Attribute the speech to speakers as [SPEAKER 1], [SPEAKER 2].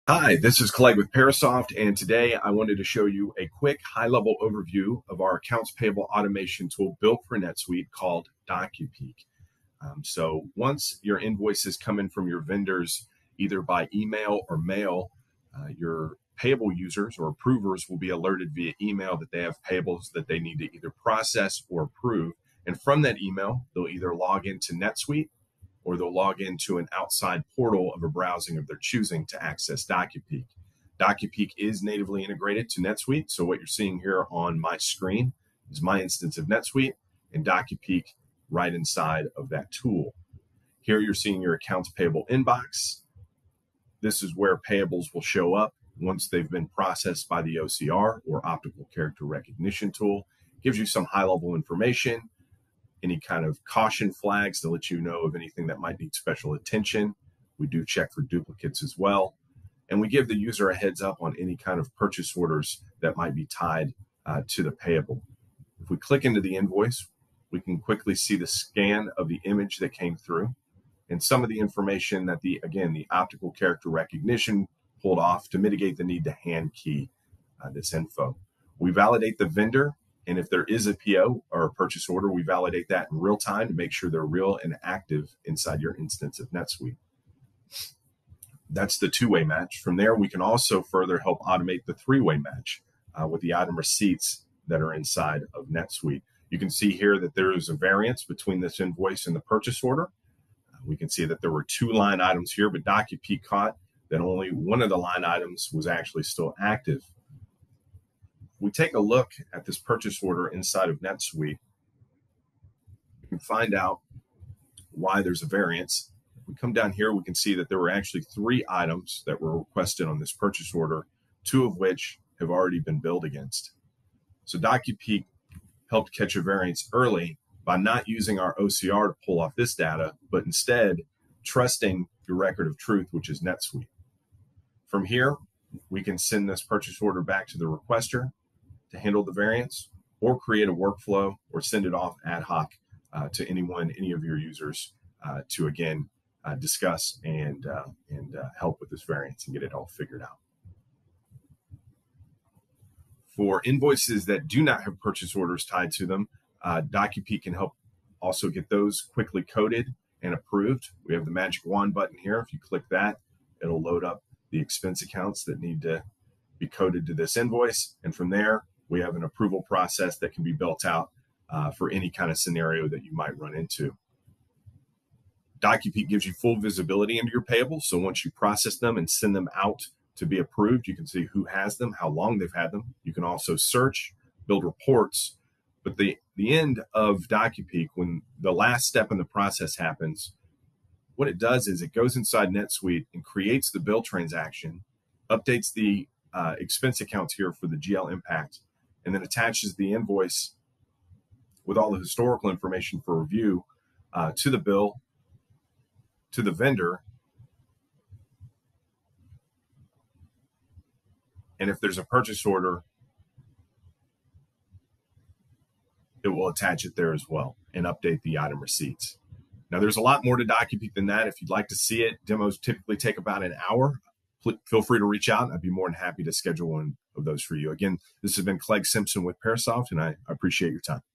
[SPEAKER 1] Hi, this is Clegg with PairSoft, and today I wanted to show you a quick high-level overview of our accounts payable automation tool built for NetSuite called DocuPeek. So once your invoices come in from your vendors, either by email or mail, your payable users or approvers will be alerted via email that they have payables that they need to either process or approve. And from that email, they'll either log into NetSuite or they'll log into an outside portal of a browsing of their choosing to access DocuPeek. DocuPeek is natively integrated to NetSuite, so what you're seeing here on my screen is my instance of NetSuite and DocuPeek right inside of that tool. Here you're seeing your accounts payable inbox. This is where payables will show up once they've been processed by the OCR or optical character recognition tool. It gives you some high-level information, any kind of caution flags to let you know of anything that might need special attention. We do check for duplicates as well. And we give the user a heads up on any kind of purchase orders that might be tied to the payable. If we click into the invoice, we can quickly see the scan of the image that came through and some of the information that the optical character recognition pulled off to mitigate the need to hand key this info. We validate the vendor, and if there is a PO or a purchase order, we validate that in real time to make sure they're real and active inside your instance of NetSuite. That's the two-way match. From there, we can also further help automate the three-way match with the item receipts that are inside of NetSuite. You can see here that there is a variance between this invoice and the purchase order. We can see that there were two line items here, but DocuPeek caught that only one of the line items was actually still active. We take a look at this purchase order inside of NetSuite, we can find out why there's a variance. If we come down here, we can see that there were actually three items that were requested on this purchase order, two of which have already been billed against. So DocuPeek helped catch a variance early by not using our OCR to pull off this data, but instead trusting your record of truth, which is NetSuite. From here, we can send this purchase order back to the requester to handle the variance, or create a workflow, or send it off ad hoc to any of your users to again discuss and help with this variance and get it all figured out. For invoices that do not have purchase orders tied to them, DocuPeek can help also get those quickly coded and approved. We have the magic wand button here. If you click that, it'll load up the expense accounts that need to be coded to this invoice, and from there, we have an approval process that can be built out for any kind of scenario that you might run into. DocuPeek gives you full visibility into your payables. So once you process them and send them out to be approved, you can see who has them, how long they've had them. You can also search, build reports. But the end of DocuPeek, when the last step in the process happens, what it does is it goes inside NetSuite and creates the bill transaction, updates the expense accounts here for the GL impact, and then attaches the invoice with all the historical information for review to the bill, to the vendor. And if there's a purchase order, it will attach it there as well and update the item receipts. Now, there's a lot more to DocuPeek than that. If you'd like to see it, demos typically take about an hour. Feel free to reach out. I'd be more than happy to schedule one of those for you. Again, this has been Clegg Simpson with PairSoft, and I appreciate your time.